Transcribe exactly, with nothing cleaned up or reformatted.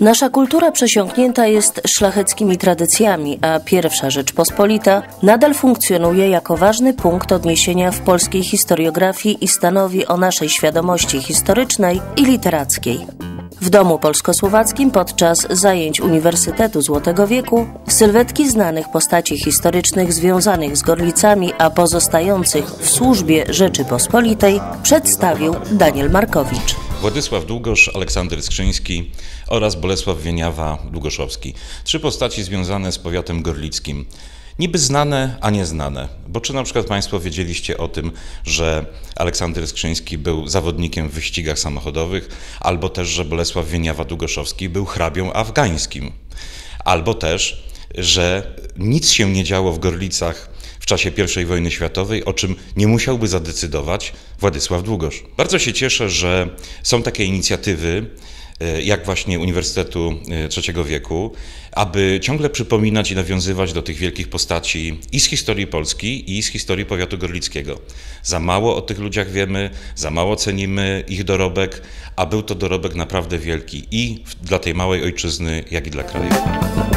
Nasza kultura przesiąknięta jest szlacheckimi tradycjami, a pierwsza Rzeczpospolita nadal funkcjonuje jako ważny punkt odniesienia w polskiej historiografii i stanowi o naszej świadomości historycznej i literackiej. W Domu Polsko-Słowackim podczas zajęć Uniwersytetu Złotego Wieku sylwetki znanych postaci historycznych związanych z Gorlicami, a pozostających w służbie Rzeczypospolitej przedstawił Daniel Markowicz. Władysław Długosz, Aleksander Skrzyński oraz Bolesław Wieniawa-Długoszowski. Trzy postaci związane z powiatem gorlickim. Niby znane, a nieznane. Bo czy na przykład Państwo wiedzieliście o tym, że Aleksander Skrzyński był zawodnikiem w wyścigach samochodowych, albo też, że Bolesław Wieniawa-Długoszowski był hrabią afgańskim, albo też, że nic się nie działo w Gorlicach w czasie pierwszej wojny światowej, o czym nie musiałby zadecydować Władysław Długosz. Bardzo się cieszę, że są takie inicjatywy, jak właśnie Uniwersytetu Trzeciego Wieku, aby ciągle przypominać i nawiązywać do tych wielkich postaci i z historii Polski, i z historii powiatu gorlickiego. Za mało o tych ludziach wiemy, za mało cenimy ich dorobek, a był to dorobek naprawdę wielki i dla tej małej ojczyzny, jak i dla kraju.